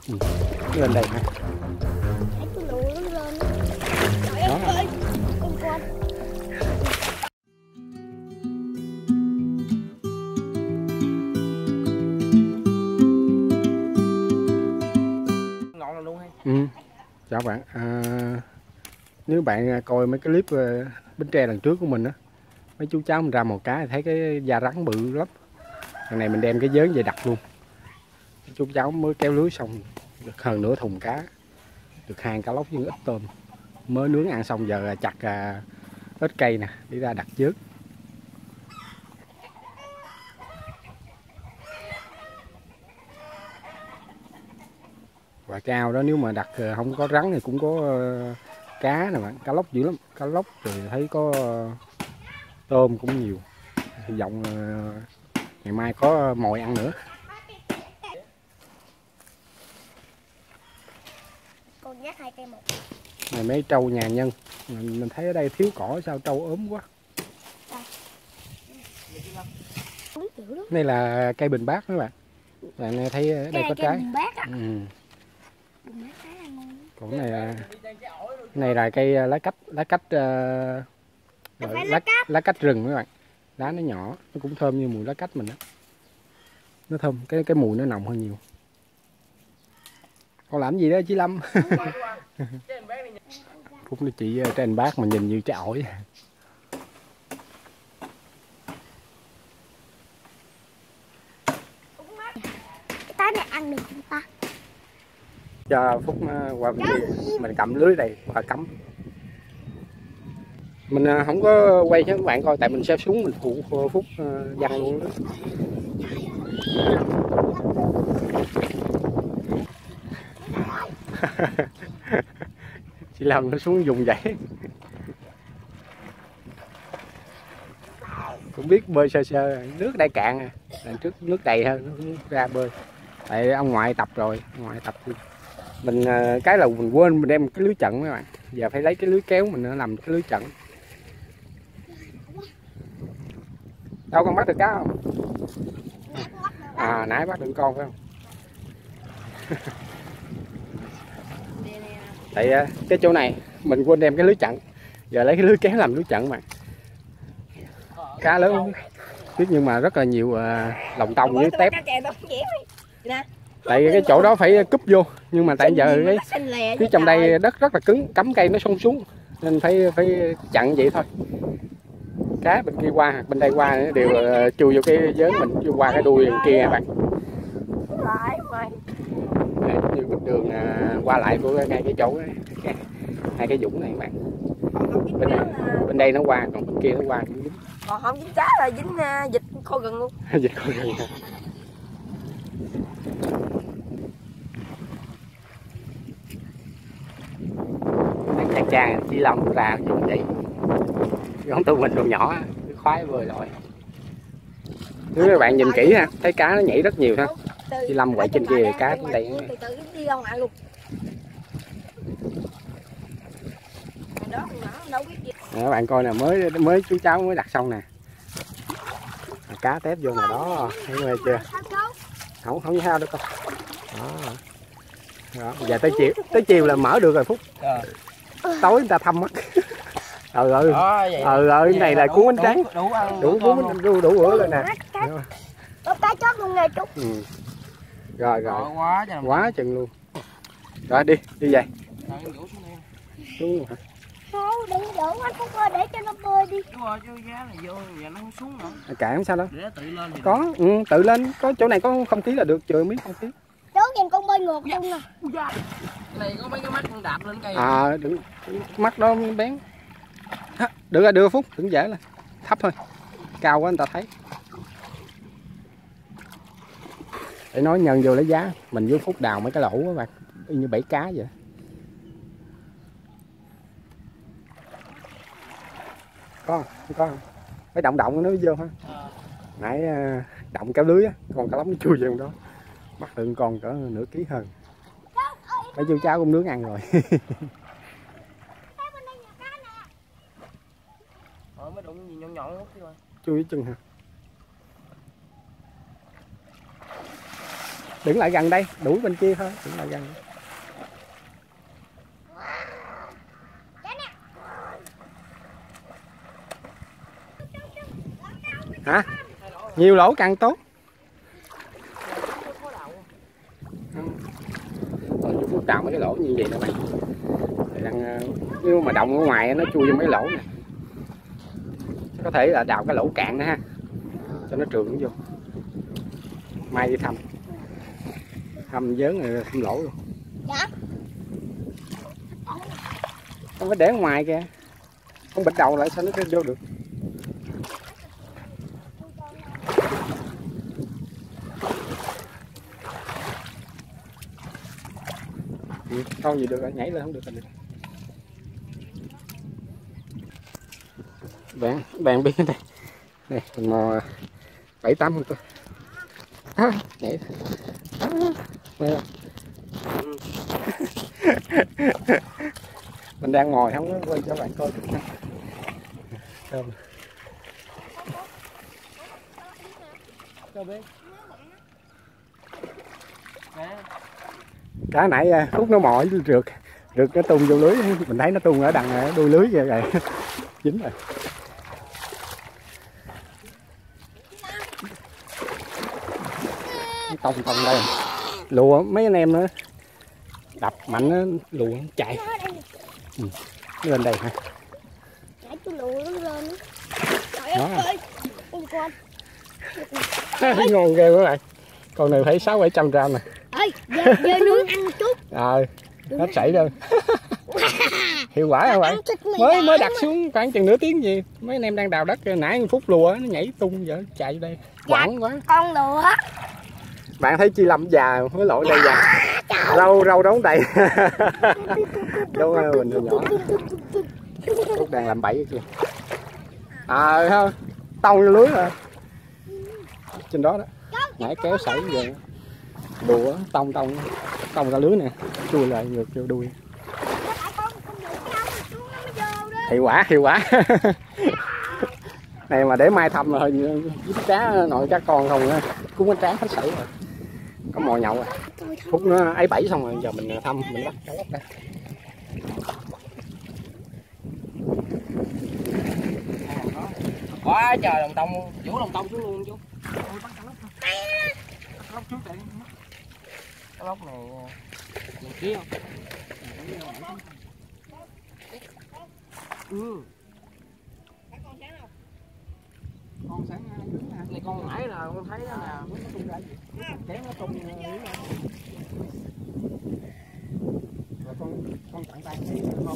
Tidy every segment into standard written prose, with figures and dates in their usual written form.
Lên đây ha. Ngon luôn hay. Chào bạn. Nếu bạn coi mấy cái clip Bến Tre lần trước của mình á, mấy chú cháu mình ra mò cá thì thấy cái da rắn bự lắm. Lần này mình đem cái vớn về đặt luôn. Chú cháu mới kéo lưới xong được hơn nửa thùng cá, được 2 cá lóc với ít tôm. Mới nướng ăn xong giờ chặt ít cây nè để ra đặt vớn. Và cái ao đó nếu mà đặt không có rắn thì cũng có cá nè bạn, cá lóc dữ lắm, cá lóc rồi thấy có tôm cũng nhiều. Hy vọng ngày mai có mồi ăn nữa. Con nhát 2 cây một. Này mấy trâu nhà nhân, mình thấy ở đây thiếu cỏ sao trâu ốm quá. Đây là cây bình bát các bạn. Bạn thấy ở đây có trái. Còn này là cây lá cách lá cách rừng các bạn. Lá nó nhỏ, nó cũng thơm như mùi lá cách mình đó. Nó thơm, cái mùi nó nồng hơn nhiều. Con làm gì đó chị Lâm? Phúc nó chỉ trên bát mà nhìn như trái ổi. Cái trái này ăn được không ta? Cho Phúc qua bên kia, mình cầm lưới đây và cắm. Mình không có quay cho các bạn coi tại mình xếp xuống mình phụ Phúc văng luôn đó. Chị Lâm nó xuống dùng vậy. Cũng biết bơi sơ sơ, nước đây cạn à. Lần trước nước đầy hơn nó cũng ra bơi. Tại ông ngoại tập rồi, ông ngoại tập mình cái là mình quên mình đem cái lưới trận các bạn. Giờ phải lấy cái lưới kéo mình làm cái lưới trận. Đâu con bắt được cá không? À nãy bắt được con phải không? Tại cái chỗ này mình quên đem cái lưới chặn, giờ lấy cái lưới kéo làm lưới chặn mà. Cá lớn biết nhưng mà rất là nhiều lồng tông với tép. Tại cái chỗ đó phải cúp vô nhưng mà tại giờ cái trong đây đất rất là cứng, cắm cây nó xông xuống nên phải chặn vậy thôi. Cá bên kia qua bên đây qua đều chui vô cái vớn mình, chui qua cái đuôi bên kia các bạn. Như bên đường qua lại của ngay cái chỗ hai cái vũng này các bạn. Bên đây nó qua còn bên kia nó qua cũng dính. Còn không dính cá là dính vịt kho gừng luôn. Vịt kho gừng. Chàng trai chỉ lòng ra dùng vậy. Không tụi mình đồ nhỏ khoái bơi lội. Nếu các bạn nhìn kỹ ha, thấy cá nó nhảy rất nhiều ha. Chị Lâm quậy trên kia cá trên đây. Các bạn coi nè, mới chú cháu mới đặt xong nè. Cá tép vô ngoài đó, thấy mê chưa? Không như hao đâu con. Đó. Giờ tới chiều là mở được rồi Phúc. Tối người ta thăm mất. Cái này là cuốn bánh tráng. Đủ bữa rồi nè. Có cá chót luôn nè Trúc. Rồi. Quá chừng luôn. Rồi đi về. Xuống luôn hả? Thôi đừng đổ anh Phúc ơi, để cho nó bơi đi. Đúng rồi, cho giá này vô giờ nó không xuống nữa. Cạn sao đâu? Để nó tự lên thì có, tự lên, có chỗ này có không khí là được, chừa miếng không khí. Chú nhìn con bơi ngược luôn nè. cái này có mấy cái mắt con đạp lên cây. Đừng mắt đó bén. Được rồi, đưa Phúc, đừng dễ lên. Thấp thôi. Cao quá người ta thấy. Để nói nhân vô lấy giá, mình với Phúc đào mấy cái lỗ các bạn, y như bẫy cá vậy. Có phải động nó vô ha. Nãy động kéo lưới á, con cá lóc nó chui vô đó, bắt được con cỡ nửa ký hơn. Mấy chú cháu cũng nướng ăn rồi. Mới đụng gì nhọn lắm chứ rồi. Chui với chân hả? Đừng lại gần đây, đuổi bên kia thôi, đừng lại gần. Hả? Nhiều lỗ càng tốt. Phước đào mấy cái lỗ như vậy nè bạn. Nếu mà động ở ngoài nó chui vô mấy lỗ này. Có thể là đào cái lỗ cạn nữa ha, cho nó trường vô. Mai đi thăm vớn rồi thăm lỗ luôn. Dạ. Không phải để ở ngoài kìa, không bịt đầu lại sao nó vô được. Không gì được, nhảy lên không được. Bạn biết cái này này mình mò 7-8 con nhảy mình đang ngồi không có quay cho bạn coi được. Cá nãy Phúc nó mò rượt nó tung vô lưới, mình thấy nó tung ở đằng đuôi lưới vậy rồi. Dính rồi. Tông đây lùa mấy anh em nữa, đập mạnh nó lùa chạy. Lên đây hả? Ngon ghê các bạn, con này phải 600-700 gram nè. Giờ nướng ăn một chút. Hết sảy rồi. Hiệu quả không bạn? Mới đặt xuống khoảng chừng nửa tiếng gì, mấy anh em đang đào đất nãy Phút lùa nó nhảy tung vậy chạy đây quảng quá. Con lùa. Bạn thấy chi lâm già mới lỗi đây già, râu đóng đầy. Đúng rồi, mình nhỏ Phúc đang làm bẫy kìa. Không tông vô lưới rồi trên đó đó, nãy kéo sảy về đùa tông ra lưới nè, chui lại ngược vô đuôi. Hiệu quả. Này mà để mai thăm rồi dính cá nội cá con không á, cuốn bánh tráng hết sảy rồi, có mồi nhậu rồi. Phút nó ấy bẫy xong rồi, giờ mình thăm mình bắt cá lóc đây. Quá trời đồng tông, vũ đồng tông xuống luôn chú. Cá lóc trước đây. Cá lóc này mình kia không? Con sáng này con nãy là con thấy đó nè, kéo nó tung rồi con tặng tay thấy con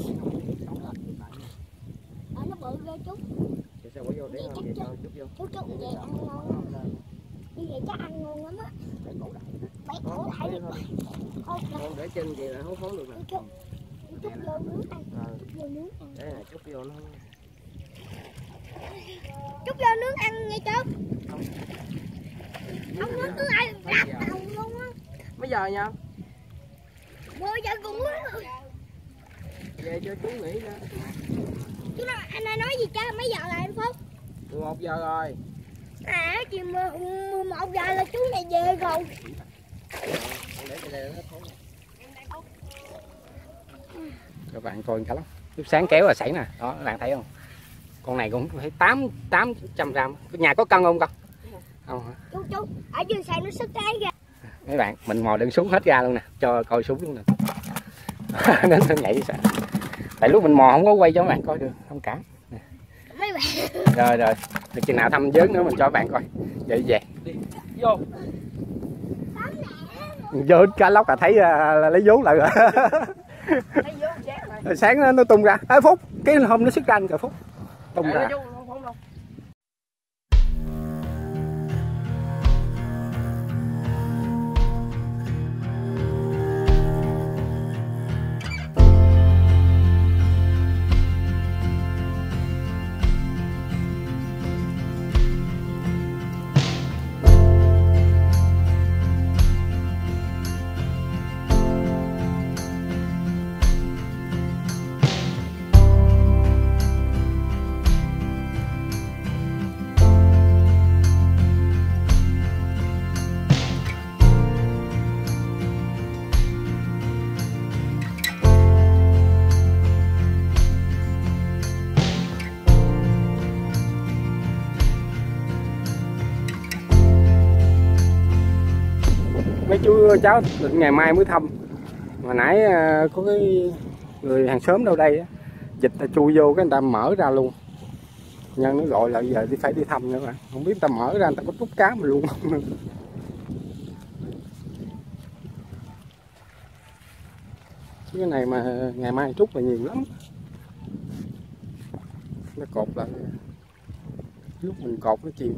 Nó bự ghê chú. sao bỏ vô để chút vô. Chú vậy ăn ngon. Như vậy chắc ăn ngon lắm á. Bẻ cổ đại đi. Con để trên vậy là không phóng được nè. Chút vô nướng ăn. Vô nướng ăn. Để là chút vô nó. Chút vô nướng ăn nghe chú. Không nướng cứ ai đập đầu luôn á. Mấy giờ nha? 10 giờ cũng nướng rồi. Về cho chú nghỉ ra. Chú nói, anh nói gì chứ? Mấy giờ là em Phúc? 11 giờ rồi. Chị 11 giờ là chú này về rồi. Các bạn coi cá lóc lúc sáng kéo là sảy nè, đó các bạn thấy không, con này cũng phải 800 gram. Nhà có cân không con? Không hả? Chú ở dưới sàn nó sức trái ra. Mấy bạn mình mò đựng súng hết ra luôn nè, cho coi súng luôn nè. Nó nhảy sao, tại lúc mình mò không có quay cho các bạn coi được không cả. Mấy bạn Rồi được chừng nào thăm vớn nữa mình cho các bạn coi. Vậy về Vô. vô cá lóc là thấy là lấy vốn lại rồi. Sáng nó tung ra. Phúc cái hôm nó sức ra anh kìa Phúc, tung ra. chú cháu định ngày mai mới thăm, mà nãy có cái người hàng xóm đâu đây á, dịch ta chui vô cái người ta mở ra luôn, nhân nó gọi là giờ phải đi thăm nữa mà không biết người ta mở ra người ta có trút cá mà luôn không nữa. Cái này mà ngày mai trút là nhiều lắm, nó cột lại lúc mình cột nó chìm.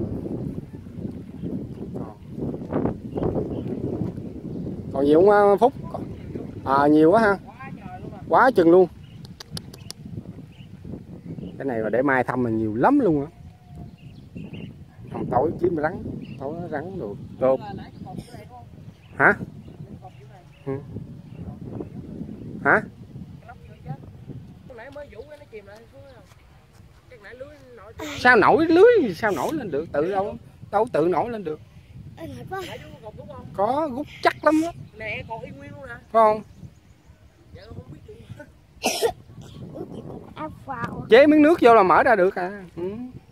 Còn nhiều không Phúc? Nhiều quá ha, quá chừng luôn. Cái này mà để mai thăm mình nhiều lắm luôn á. Hồng tối kiếm rắn, tối rắn được tôm. Hả? Ừ. Hả? Sao nổi lưới, sao nổi lên được, tự đâu tự nổi lên được. Có rút chắc lắm á. Nè còn y nguyên luôn nè. Phải không? Dạ không biết gì. Chế miếng nước vô là mở ra được à. Ừ.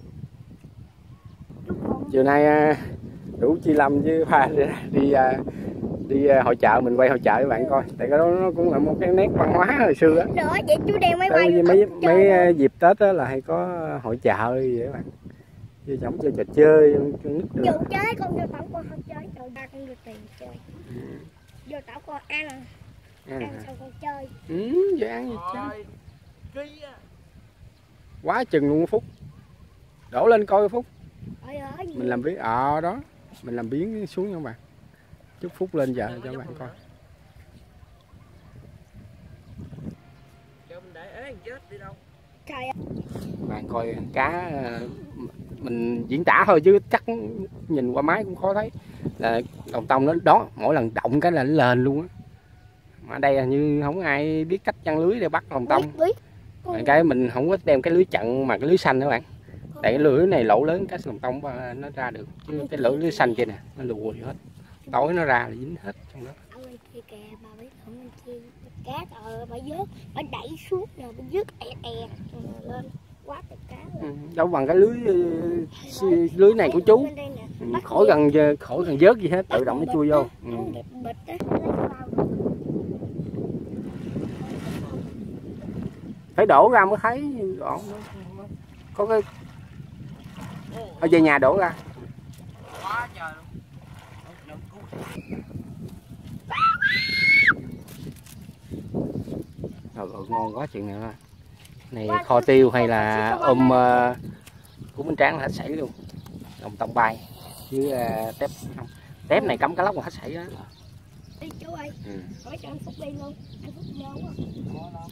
Chiều nay đủ Chi Lâm với Pha đi hội chợ, mình quay hội chợ các bạn coi, tại cái đó nó cũng là một cái nét văn hóa hồi xưa á. Nữa vậy chú đem máy quay mấy dịp Tết đó là hay có hội chợ gì vậy các bạn, như giống chơi trò chơi nước được. Dù chơi con vô tảo con không chơi, trời ba con vô tiền chơi. Vô tảo con ăn xong con chơi. Vậy ăn gì chơi. Ký á. Quá chừng luôn Phúc. Đổ lên coi Phúc. Ơi Mình làm biến đó, mình làm biến xuống nha các bạn. Chút Phúc lên giờ cho các bạn coi. Cho mình để ế chết đi đâu. Trời ơi. Bạn coi cá mình diễn tả thôi chứ chắc nhìn qua máy cũng khó thấy, là đồng tông nó đó, mỗi lần động cái là nó lên luôn á. Mà ở đây là như không ai biết cách chăn lưới để bắt đồng tông. Cái mình không có đem cái lưới chặn mà cái lưới xanh đó bạn, tại cái lưới này lỗ lớn cá đồng tông nó ra được, chứ cái lưới xanh kia nè nó lùa hết, tối nó ra là dính hết trong đó. Cá bà vớt, bà đẩy xuống rồi bà vớt lên quá trời cá luôn. Đâu bằng cái lưới này của chú, khỏi cần vớt gì hết, tự động nó chui vô. Phải đổ ra mới thấy, có cái ở về nhà đổ ra. Quá trời luôn. Ngon quá chuyện này. Này kho tiêu hay là của Bến Tráng là hết sảy luôn. Đồng tông bay với tép không. Tép này cắm cá lóc còn hết sảy đó. Đi chú ơi. Hỏi cho anh Phúc đi luôn. Anh Phúc vô quá.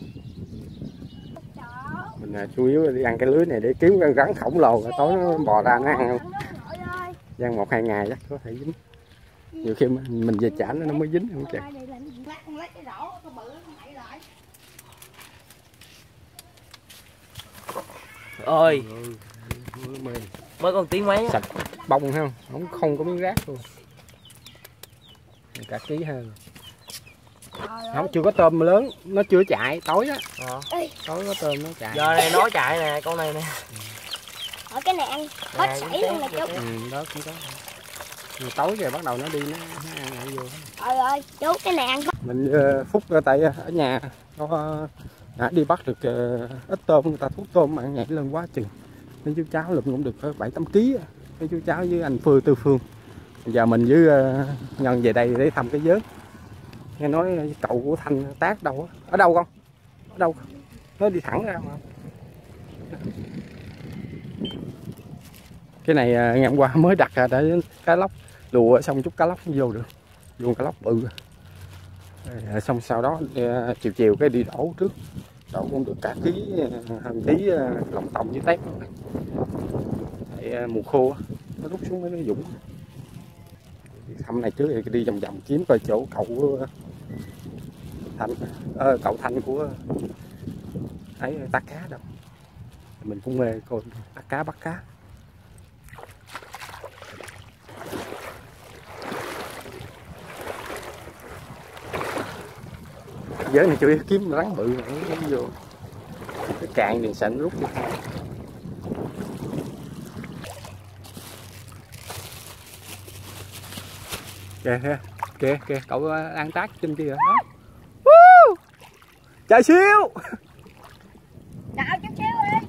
Mình chủ yếu đi ăn cái lưới này để kiếm con rắn khổng lồ, tối nó bò ra nó ăn không. Giang 1-2 ngày chắc có thể dính. Nhiều khi mình về chả nó mới dính không kìa. Ơi. Mới còn tiếng mấy á. Sạch bông ha, không có miếng rác luôn. Cả ký hơn. Không, chưa có tôm lớn, nó chưa chạy, tối á. Tối có tôm nó chạy. Giờ này nó chạy nè, con này nè. Ở cái này ăn hết sảy luôn nè chú. Đó cũng có. Rồi tối rồi bắt đầu nó đi nó ăn lại vô. Ơi chú cái này ăn. Mình Phúc tại ở nhà có đi bắt được ít tôm, người ta thuốc tôm mà nhảy lên quá chừng. Nên chú cháu lụm cũng được 7-8 kg. Với chú cháu với anh Tư Phương. Giờ mình với Nhân về đây để thăm cái vớt. Nghe nói cậu của Thanh tác đâu á. Ở đâu con? Ở đâu? Nó đi thẳng ra mà. Cái này ngày hôm qua mới đặt ra để cá lóc lùa xong chút cá lóc vô được. Luôn cá lóc bự. Xong sau đó chiều cái đi đổ trước. Đổ cũng được cả ký hơn ký lòng tông với tép. Mùa khô nó rút xuống mấy cái dũng. Thăm này trước thì đi vòng vòng kiếm coi chỗ cậu Thanh của ấy tác cá đâu. Mình cũng mê coi tác cá bắt cá. Giới này chủ yếu kiếm rắn bự nó vô cái cạn thì sợ nó rút đi. Kìa kìa, cậu đang tác trên kia rồi đó. Woo! Chạy siêu. Đảo chút xíu đi.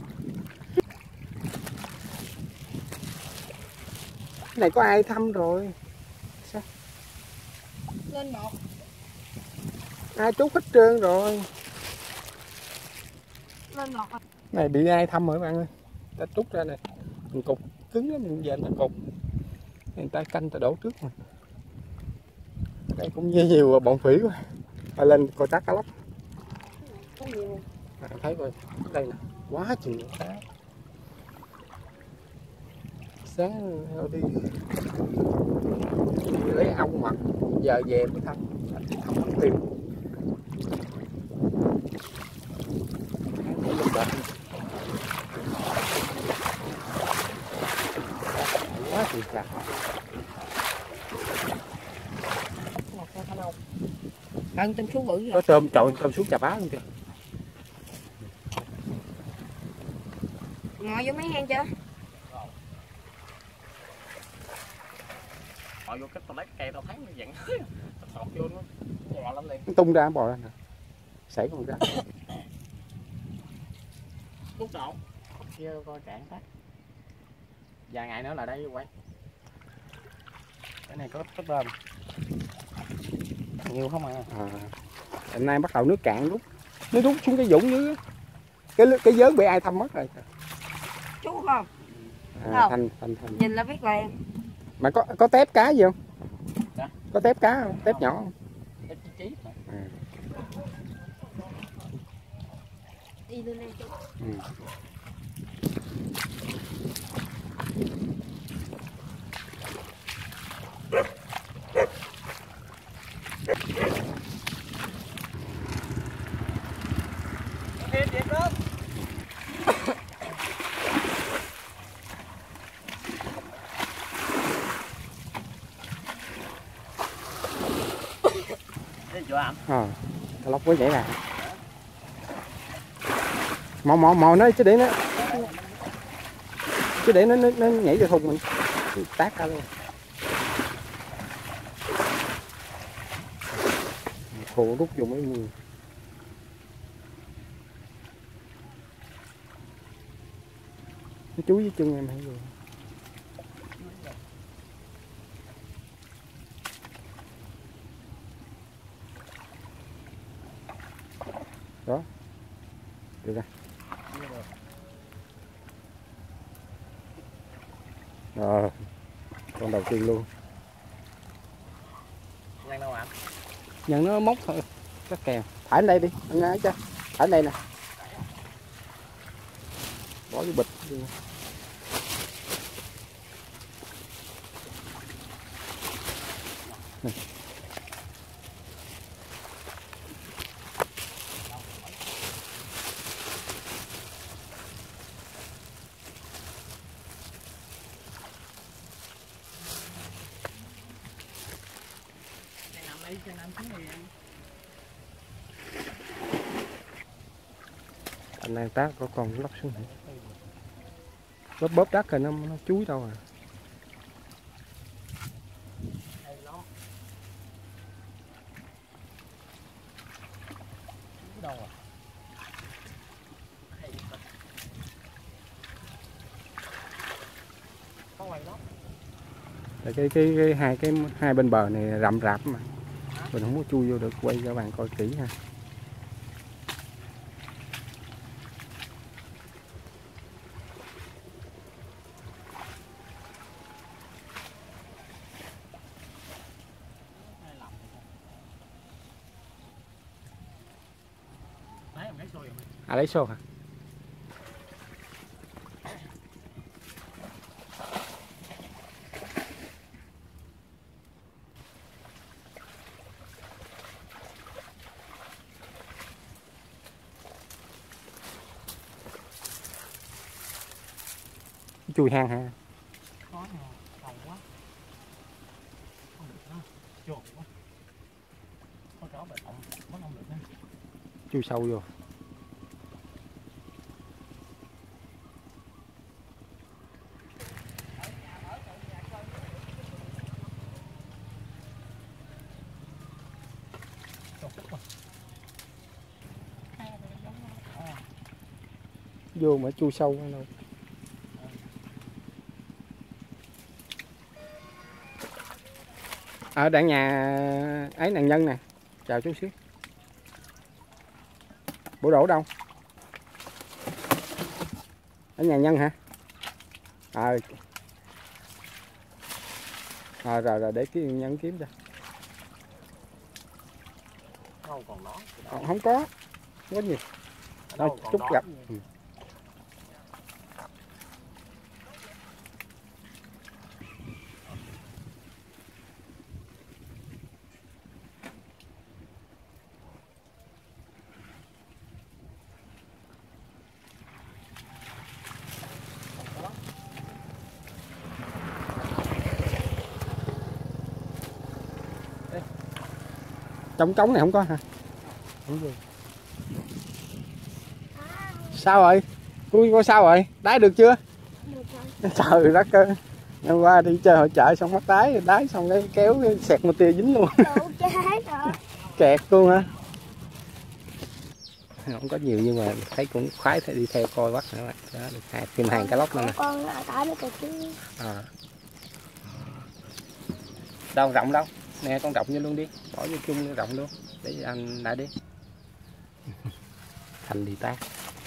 Cái này có ai thăm rồi. Sao? Lên một. Ai trút hết trơn rồi. Lên một. Này bị ai thăm rồi các bạn ơi. Ta trút ra này. Mình cục cứng lắm, mình về ta cục. Người ta canh ta đổ trước mà. Đây cũng nhiều bọn phỉ quá. Ta lên coi tác cá lóc. Có nhiều. Thấy coi, đây nè, quá chừng cá. Sáng đi lấy ong mà giờ về mới thăm, không có tìm. Quá chừng cá. Cần tôm sú bự rồi. Có tôm, trội tôm xuống chà bá luôn kìa. Ngồi vô mấy hang chưa? Họ vô cái tao lấy cái cây tao thấy nó giận tao sọt vô nó bò lắm liền. Nó tung ra bò ra nè. Sảy con ra. Cút độ kia coi cạn phát. Vài ngày nữa là đây quay. Cái này có tôm nhiều không à. Hôm nay bắt đầu nước cạn rút, nó rút xuống cái vũng dưới. Cái vớn bị ai thăm mất rồi. Chú không? Thành. Nhìn là biết liền. Mà có tép cá gì không? Dạ. Có tép cá không? Tép nhỏ không? Cái chí mà. Đi lên đây. Cá lóc mới nhảy ra. Mò nó chứ để nó nhảy vô thùng mình tát ra luôn. Khô rút vô mấy người. Nó chúi với chân em hay rồi. Đó. Được ra. Rồi. Con đầu tiên luôn. Nhân đâu ạ? Nhân nó móc thôi. Cái kèo. Thả lên đây đi, anh ấy cho. Thả lên đây nè. Bỏ vô bịch. Này. Anh đang tác có con lóc xuống nữa. Bóp đất rồi nó chúi đâu à. Đâu à? Có quay đó. Hai bên bờ này rậm rạp mà. Mình không có chui vô được, quay cho bạn coi kỹ ha. Lấy xô hả? Chui hang ha. Có nè, đầu quá. Không được đó. Chuột quá. Có chó bệ động, mất không được đó. Chui sâu vô. vô mà chui sâu đâu. Ở đằng nhà ấy nạn nhân nè, chào chú xíu. Bộ đổ đâu? Ở nhà nhân hả? Rồi để cái nhân kiếm cho. Đâu còn nó. Không có gì. Thôi chút gặp. Trong cống này không có hả? Không được. Sao rồi? Cô sao rồi? Đái được chưa? Được rồi. Trời đất ơi. Hôm qua đi chơi hội chợ xong bắt đái xong cái kéo sẹt một tia dính luôn. Đủ chết rồi. Kẹt luôn hả? Không có nhiều nhưng mà thấy cũng khoái phải đi theo coi bắt nữa. Đó, được thêm hàng cá lóc nữa nè. Con ở nó kìa chứ. Đâu rộng đâu? Nè con rộng vô luôn đi, bỏ vô chung rộng luôn để anh lại đi. Thành đi tác.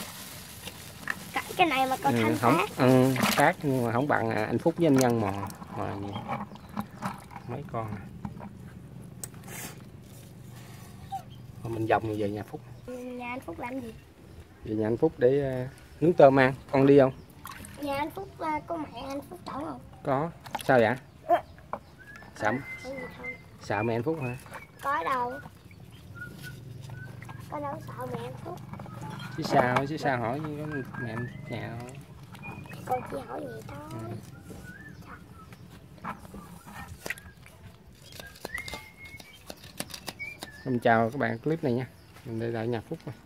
Cái này mà con thanh không, tác. tác nhưng mà không bằng anh Phúc với anh Nhân mò nhiều. Mấy con này. Rồi mình vòng về nhà Phúc. Nhà anh Phúc làm gì? Về nhà anh Phúc để nướng tôm ăn. Con đi không? Nhà anh Phúc có mẹ anh Phúc tẩu không? Có. Sao vậy? Sợ, Cái gì thôi. sợ mẹ anh Phúc hả? Có đâu. Có đâu sợ mẹ anh Phúc. Chứ sao hỏi như có mẹ anh nhà không? Con chỉ hỏi vậy thôi. Mình chào các bạn clip này nha. Mình đây là nhà Phúc này.